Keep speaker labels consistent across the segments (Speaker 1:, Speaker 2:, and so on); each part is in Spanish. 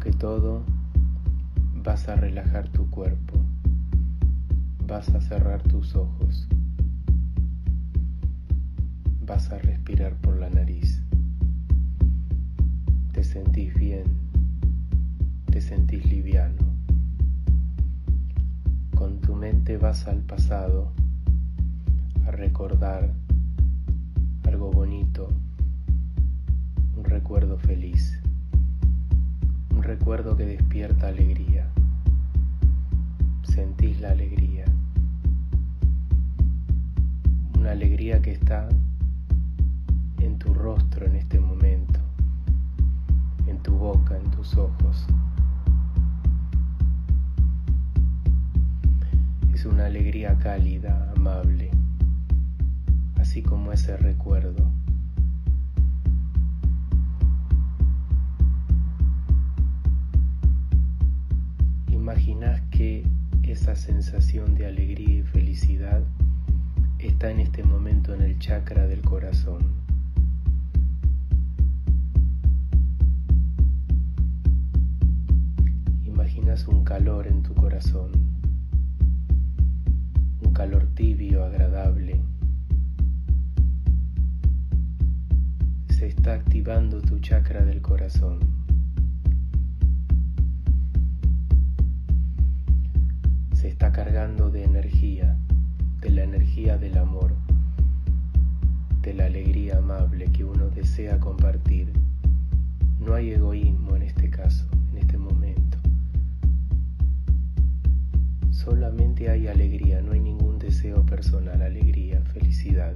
Speaker 1: que todo, vas a relajar tu cuerpo, vas a cerrar tus ojos, vas a respirar por la nariz. Te sentís bien, te sentís liviano. Con tu mente vas al pasado a recordar algo bonito, un recuerdo feliz, un recuerdo que despierta alegría. Sentís la alegría, una alegría que está en tu rostro en este momento, en tu boca, en tus ojos. Es una alegría cálida, amable, así como ese recuerdo. Imaginás que esa sensación de alegría y felicidad está en este momento en el chakra del corazón. Imaginas un calor en tu corazón, un calor tibio, agradable. Se está activando tu chakra del corazón. Se está cargando de energía, de la energía del amor, de la alegría amable que uno desea compartir. No hay egoísmo en este caso, en este momento. Solamente hay alegría, no hay ningún deseo personal, alegría, felicidad.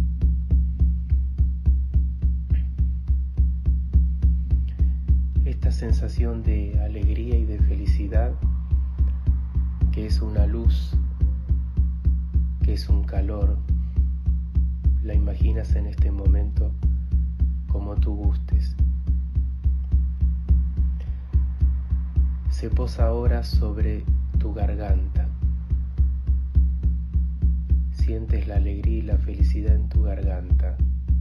Speaker 1: Esta sensación de alegría y de felicidad, que es una luz, que es un calor, la imaginas en este momento como tú gustes. Se posa ahora sobre tu garganta. Sientes la alegría y la felicidad en tu garganta,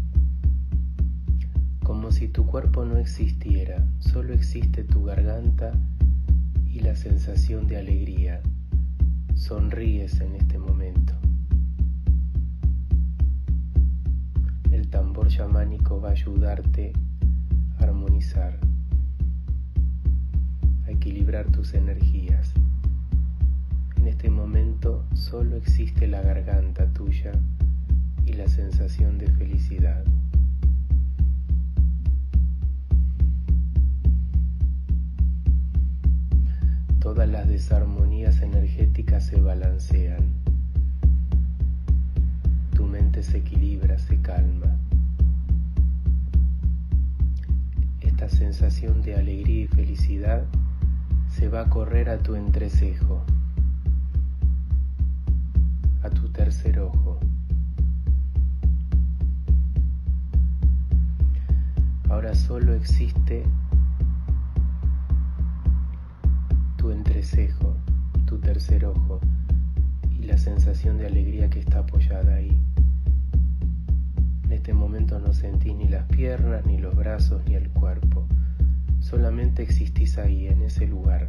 Speaker 1: como si tu cuerpo no existiera, solo existe tu garganta y la sensación de alegría. Sonríes en este momento. El tambor chamánico va a ayudarte a armonizar, a equilibrar tus energías. En este momento solo existe la garganta tuya y la sensación de felicidad. Todas las desarmonías energéticas se balancean. Tu mente se equilibra, se calma. Esta sensación de alegría y felicidad se va a correr a tu entrecejo, a tu tercer ojo. Ahora solo existe tu entrecejo, tu tercer ojo y la sensación de alegría que está apoyada ahí. En este momento no sentís ni las piernas, ni los brazos, ni el cuerpo. Solamente existís ahí, en ese lugar.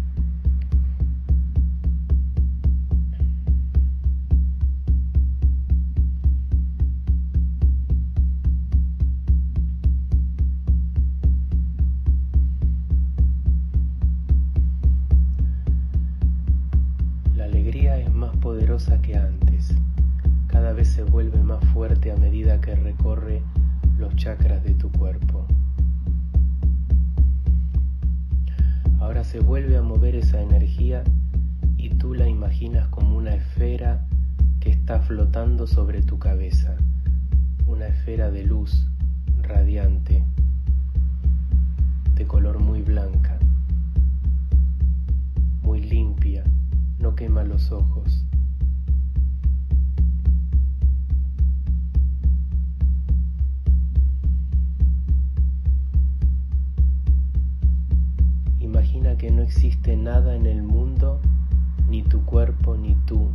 Speaker 1: Poderosa que antes, cada vez se vuelve más fuerte a medida que recorre los chakras de tu cuerpo. Ahora se vuelve a mover esa energía y tú la imaginas como una esfera que está flotando sobre tu cabeza, una esfera de luz radiante, de color muy blanca, muy limpia, no quema los ojos. Imagina que no existe nada en el mundo, ni tu cuerpo, ni tú,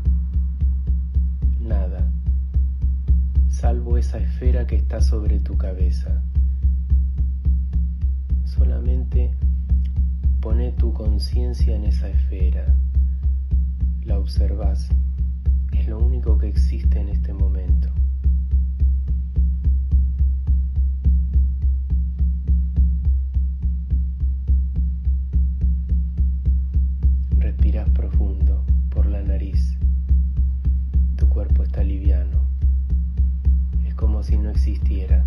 Speaker 1: nada, salvo esa esfera que está sobre tu cabeza. Solamente Pone tu conciencia en esa esfera, la observas, es lo único que existe en este momento. Respiras profundo por la nariz, tu cuerpo está liviano, es como si no existiera.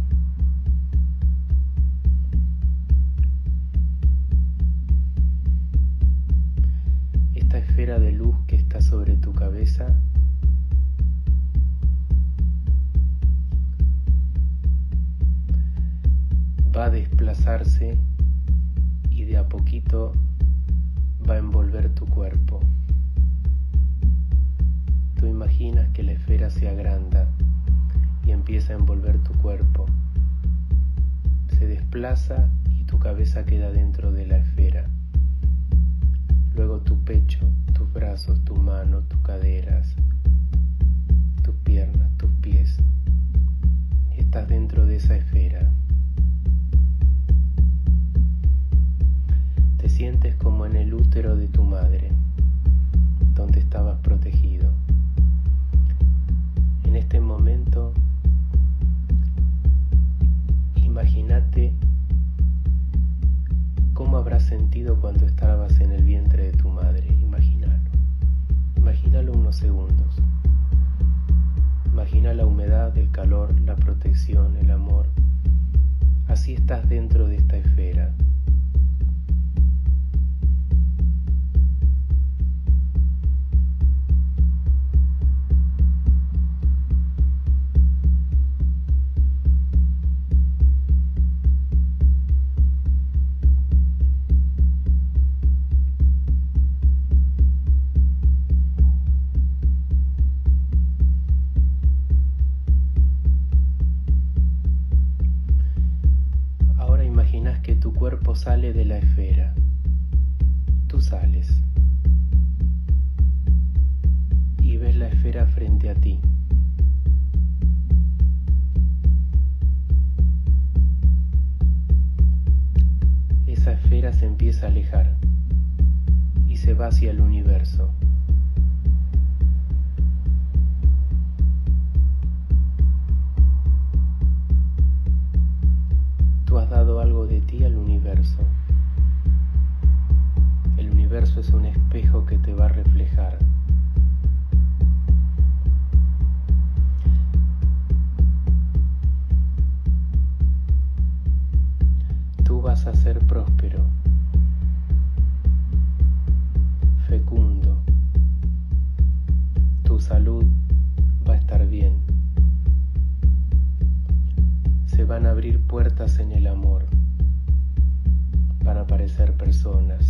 Speaker 1: Esta esfera de luz que está sobre tu cabeza va a desplazarse y de a poquito va a envolver tu cuerpo. Tú imaginas que la esfera se agranda y empieza a envolver tu cuerpo. Se desplaza y tu cabeza queda dentro de la esfera. Luego tu pecho, tus brazos, tu mano, tus caderas, tus piernas, tus pies. Estás dentro de esa esfera. Te sientes como en el útero de tu madre, donde estabas protegido. En este momento, imagínate cómo habrás sentido cuando estabas en el vientre de tu madre. Imagínalo unos segundos. Imagina la humedad, el calor, la protección, el amor. Así estás dentro de esta esfera. Que tu cuerpo sale de la esfera, tú sales y ves la esfera frente a ti. Esa esfera se empieza a alejar y se va hacia el universo. Tú has dado algo de ti al universo. El universo es un espejo que te va a reflejar. Tú vas a ser próspero, fecundo. Tu salud va a estar bien. Se van a abrir puertas en el amor, van a aparecer personas.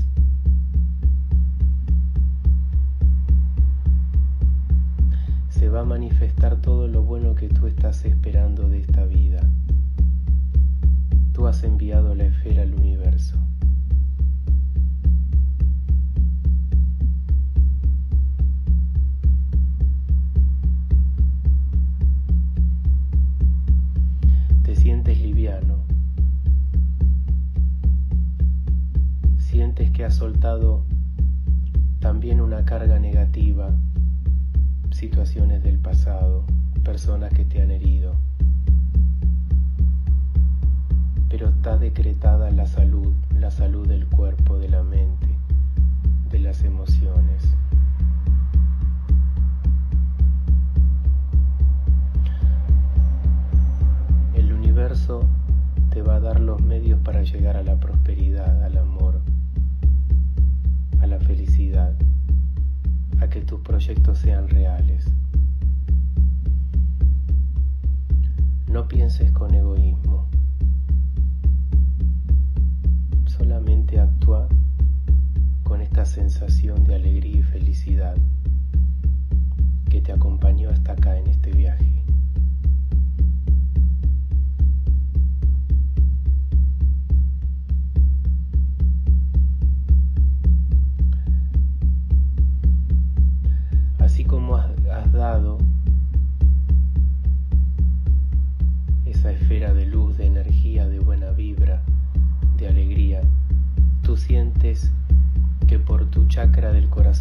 Speaker 1: Se va a manifestar todo lo bueno que tú estás esperando de esta vida. Tú has enviado la esfera al universo. Sientes liviano, sientes que has soltado también una carga negativa, situaciones del pasado, personas que te han herido, pero está decretada la salud del cuerpo, de la mente, de las emociones. El universo te va a dar los medios para llegar a la prosperidad, al amor, a la felicidad, a que tus proyectos sean reales. No pienses con egoísmo, solamente actúa con esta sensación de alegría y felicidad que te acompañó hasta acá en este viaje. Así como has dado esa esfera de luz, de energía, de buena vibra, de alegría, tú sientes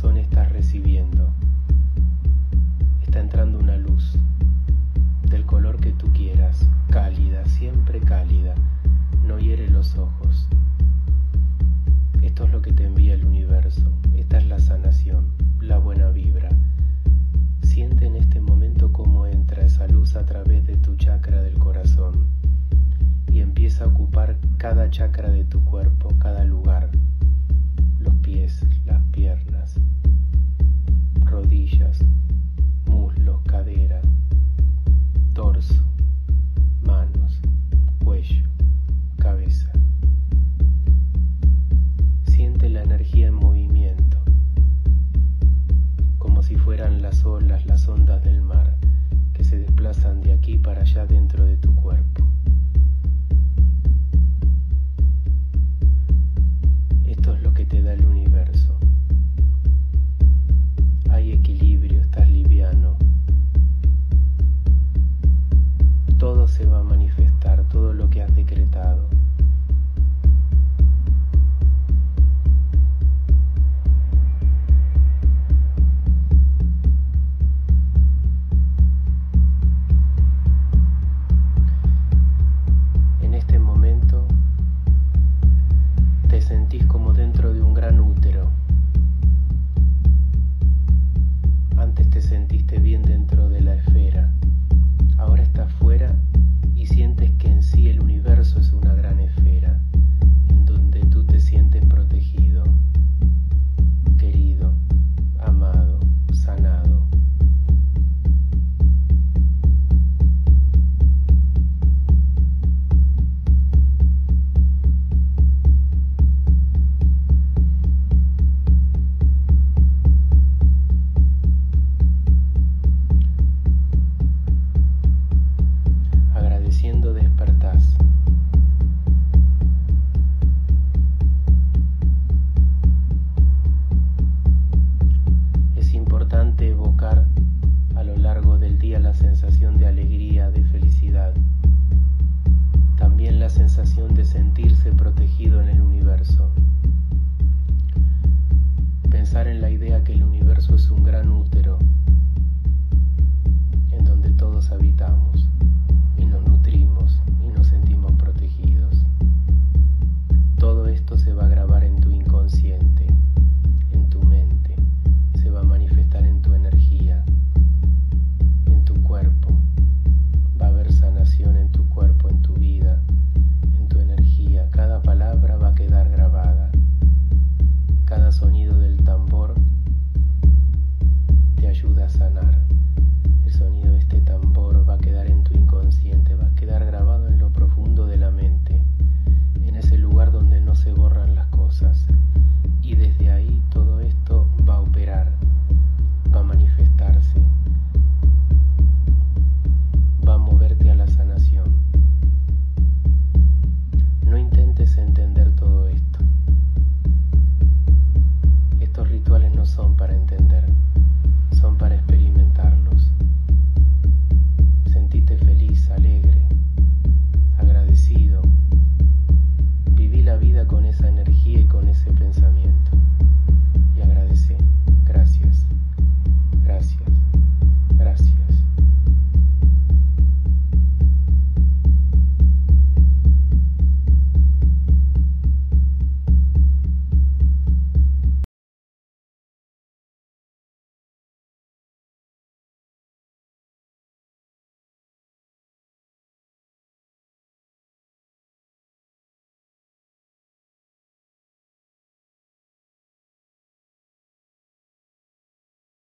Speaker 1: corazón estás recibiendo. Está entrando una luz del color que tú quieras, cálida, siempre cálida, no hiere los ojos.